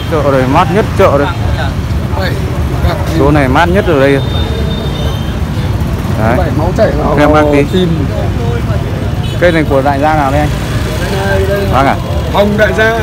Chợ này mát nhất chợ đây. Chỗ này mát nhất ở đây. Đấy. Máu chảy vào. Em mang tí. Cây này của đại gia nào đây anh? Vâng à? Hồng đại gia.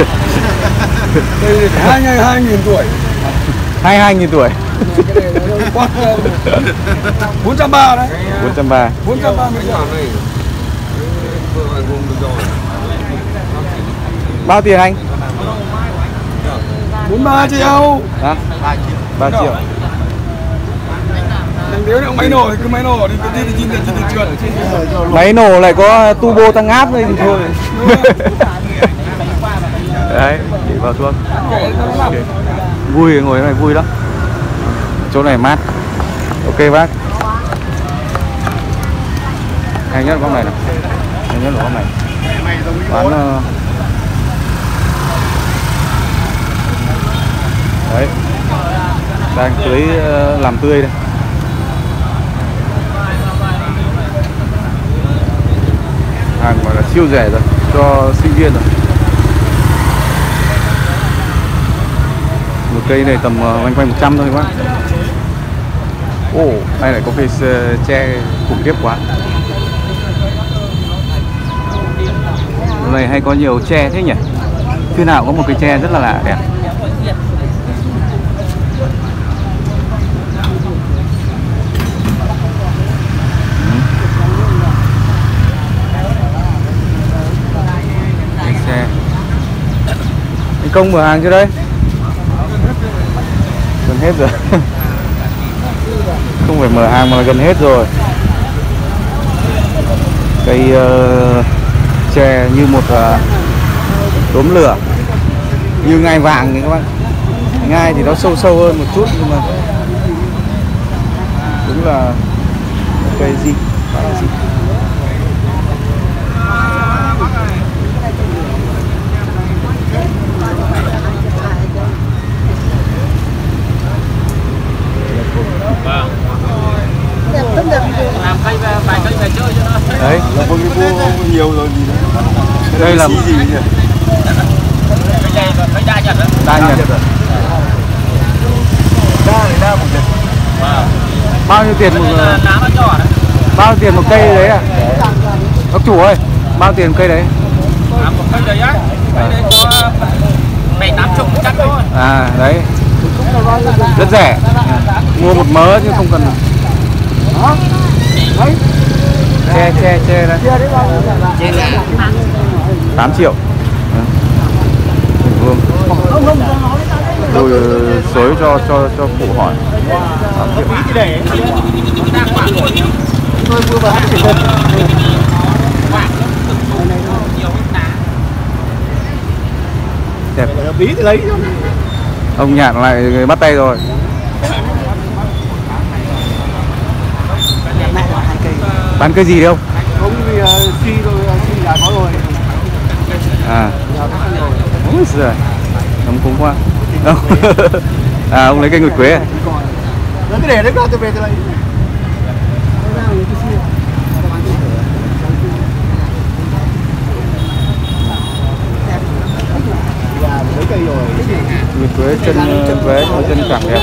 Đây 22.000 tuổi. 22.000 tuổi. 430 đấy. 430. 430 này. Bao tiền anh? 43 triệu. Đó. 3 triệu. Nếu như máy nổ thì cứ máy nổ đi, cái đi trên thị trường. Máy nổ lại có turbo tăng áp đây thì thôi. Đấy, chỉ vào thuốc. Okay. Vui, ngồi này vui lắm. Chỗ này mát. Ok bác. Hay nhất con này nào. Hay nhất là con này. Bán đấy. Đang tưới làm tươi đây. Hàng gọi là siêu rẻ rồi cho sinh viên rồi. Một cây này tầm quanh 100 thôi các bạn. Ồ, đây lại có cây tre khủng khiếp quá. Hôm nay hay có nhiều tre thế nhỉ? Khi nào có một cây tre rất là đẹp. Xe. Anh Công mở hàng chưa đây? Gần hết rồi. Không phải mở hàng mà gần hết rồi. Cây tre như một đốm lửa, như ngai vàng này các bạn. Ngai thì nó sâu sâu hơn một chút nhưng mà đúng là cây gì gì. Làm cây vài cây về chơi cho nó. Đấy, là con cái mua nhiều rồi gì đấy. Đây là gì nhỉ? Cây đa nhật đó. đa nhật. Đa một nhật. Bao nhiêu tiền một Lá nó nhỏ đấy. bao nhiêu tiền một cây đấy à? Bác chủ ơi, bao tiền một cây đấy? Một cây đấy á. Cây đấy có 7-80 chắc thôi. À đấy, rất rẻ. Mua một mớ chứ không cần. Che đây. 8 triệu. Vương. Tôi xối cho phụ hỏi. 8 triệu. Đẹp. Bí thì lấy. Ông Nhạn lại bắt tay rồi. Bán cây gì đấy không? Không vì suy rồi, suy đã có rồi. À. Ôi giời. Ông cúng quá. À ông lấy cây nguyệt quế à? Nó cứ để đấy ra tôi về tôi lấy. Mấy cây rồi. Nguyệt quế chân quế chân cẳng đẹp.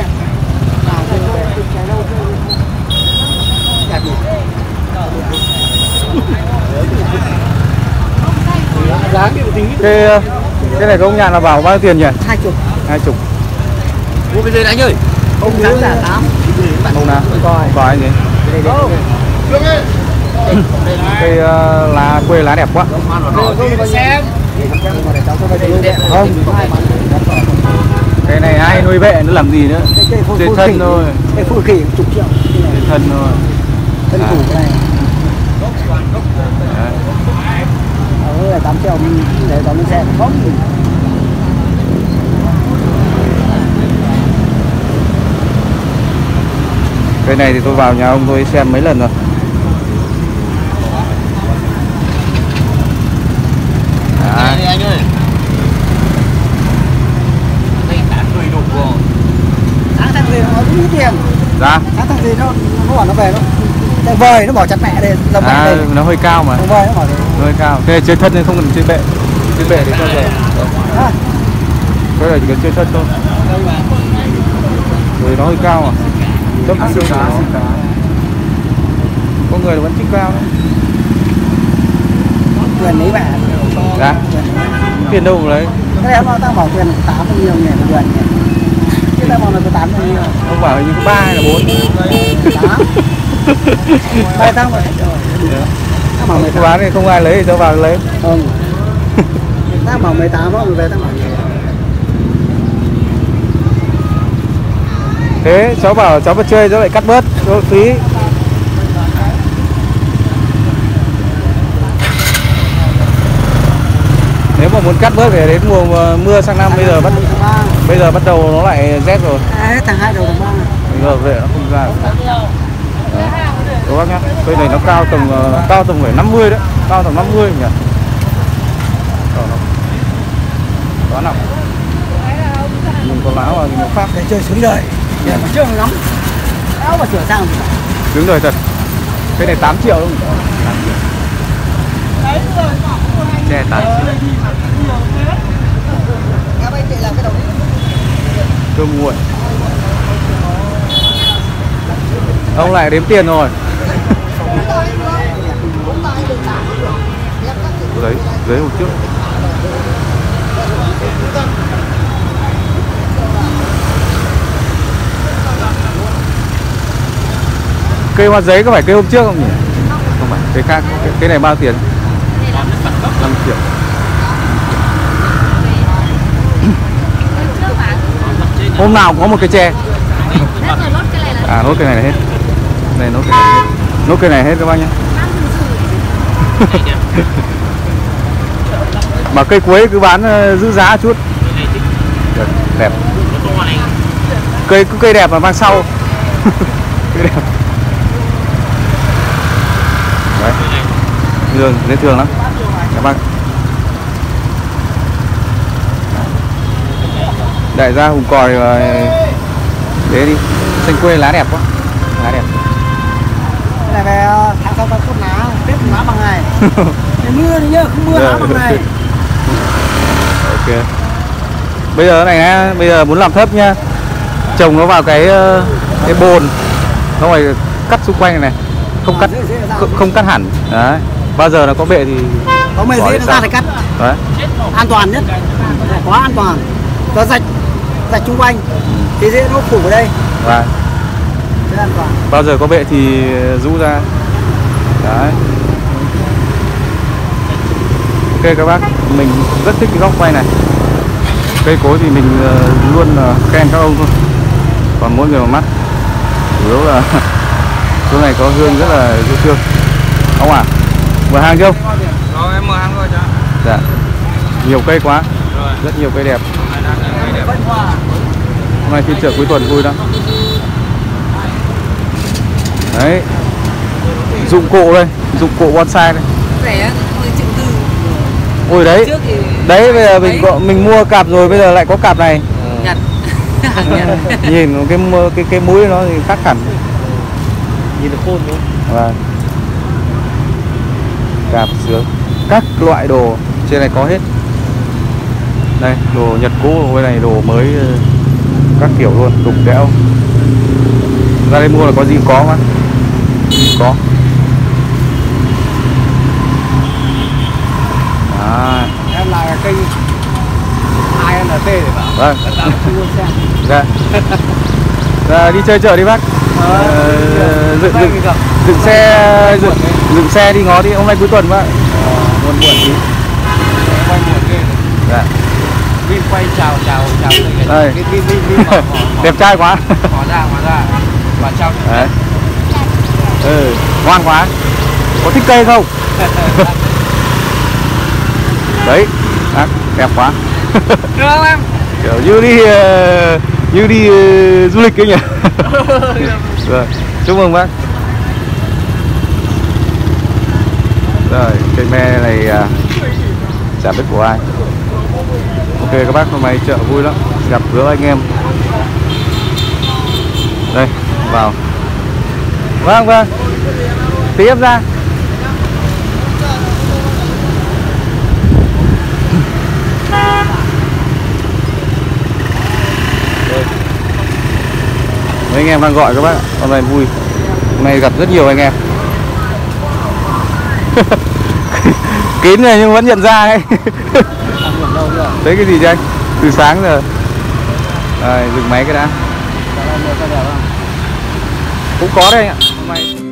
Cái này của ông Nhạn là bảo bao nhiêu tiền nhỉ? 20. 20. Mua cái gì đấy anh ơi? Không Giá cả 8. Không nào? Có anh gì? Cây lá quê lá đẹp quá. Xem. Không. Cái này ai nuôi vệ nó làm gì nữa? Trên thân thôi. Cái phun khỉ 10 triệu. Trên thân thôi. Thân củ này. Đấy. 8 triệu để đón lên xe không. Cây này thì tôi vào nhà ông tôi xem mấy lần rồi. Đây anh ơi. Đây đã cười đục rồi. Sáng thằng gì nó ít tiền. Dạ. Sáng thằng gì nó bảo nó về nó vời nó bỏ chặt mẹ đây lồng À, nó hơi cao mà. nó vời nó bỏ đây. Hơi cao. Thế trên thân thì không cần trên bệ. Trên bệ thì cho rẻ. Cái này chỉ cần chơi sân thôi. Người nó hơi cao à? Tấm siêu cá. Có người vẫn thích cao đấy. Quyền mấy bạn. Dạ. Tiền đâu mà lấy? Cái này tao bảo quyền 8 bao nhiêu nhỉ, quyền nhỉ. Cái tao bảo là 8 bao nhiêu. Ông bảo như có 3 hay là 4? 8. Đây tao bảo. Tao bảo 18. Bán thì không ai lấy thì tao vào lấy. Không. Tao bảo 18 đó, rồi về tao bảo. Thế cháu bảo cháu mà chơi cháu lại cắt bớt cho phí. Nếu mà muốn cắt bớt thì đến mùa mưa sang năm, bây giờ bắt đầu nó lại rét rồi. Hết tháng 2 đầu tháng 3. Bây giờ về nó không ra. Các bác nhá, cây này nó cao tầm phải 50 đấy, cao tầm 50 nhỉ. Quá nặng. Mình có láo vào thì nó khác. Để chơi xuống đời. Để mà chơi lắm. Áo mà sửa sang. Đứng đời thật. Cái này 8 triệu đúng không? 8 triệu. Xe 8 triệu. Cơm nguội. Ông lại đếm tiền rồi. Đấy, dưới một chút. Cây hoa giấy có phải cây hôm trước không nhỉ? Không phải, cây khác. Cái này bao tiền? 5 triệu. Hôm nào cũng có một cây tre. À, nốt cây này là hết. Này nốt cây này hết. Nốt cây này hết các bác nhé. Mà cây cuối cứ bán giữ giá chút. Đẹp. Cây đẹp mà mang sau. Cây đẹp. Đấy. Đường dễ thương lắm các bác. Đại gia hùng còi đấy đi. Xanh quê lá đẹp quá. Lá đẹp. Cái này về tháng sau tao cốt lá, Tết lá bằng ngày. Để mưa thì nhớ, không mưa lá bằng ngày. Ok. Bây giờ này nhá, bây giờ muốn làm thấp nhá. Trồng nó vào cái bồn. Nó phải cắt xung quanh này. Không cắt hẳn. Đấy. Bao giờ nó có bệ thì có mề dễ nó ra thì cắt. Đấy. An toàn nhất. Quá an toàn. Có rạch xung quanh. Thì dễ nó phủ ở đây. Và an toàn. bao giờ có bệ thì rũ ra. Đấy. Ok các bác, mình rất thích cái góc quay này. Cây cối thì mình luôn khen các ông thôi. Còn mỗi người một mắt. Chủ yếu là chỗ này có hương rất là dễ thương. Ông à, mở hàng chưa? Rồi em mở hàng rồi cho. Dạ. Nhiều cây quá. Rồi. Rất nhiều cây đẹp. Hôm nay phiên chợ cuối tuần vui lắm. Đấy. Dụng cụ đây, dụng cụ bonsai đây. Rẻ 10 triệu tư. Ôi đấy. Đấy bây giờ mình mua cặp rồi, bây giờ lại có cặp này. Nhật. Nhìn cái mũi nó thì khác hẳn. Nhìn được khôn đúng không? Vâng. Cặp sướng. Các loại đồ trên này có hết. Đây, đồ Nhật cũ, bên này đồ mới các kiểu luôn, đục đẽo. Ra đây mua là có gì có mà. Có. À. Em là cây INT để bảo. Vâng. Dạ. Dạ, đi chơi chợ đi bác. Dựng xe đi ngó đi, hôm nay cuối tuần bác. Buồn tí. Quay buồn ghê. Dạ. Vin quay chào Đây. Vin Đẹp trai quá. Hóa ra và chào. Đấy. Ngoan quá. Có thích cây không? Đấy. Đẹp quá. Được không em? Kiểu như đi du lịch ấy nhỉ. Rồi, chúc mừng bác. Rồi, cây me này chả biết của ai. Ok các bác, hôm nay chợ vui lắm, gặp gỡ anh em. Đây, vào. Vâng, tí em ra. Mấy anh em đang gọi các bác, hôm nay vui. Hôm nay gặp rất nhiều anh em. Kín rồi nhưng vẫn nhận ra ấy. Thấy cái gì chứ anh? Từ sáng giờ. Rồi, dừng máy cái đã. Cũng có đây ạ. Hôm nay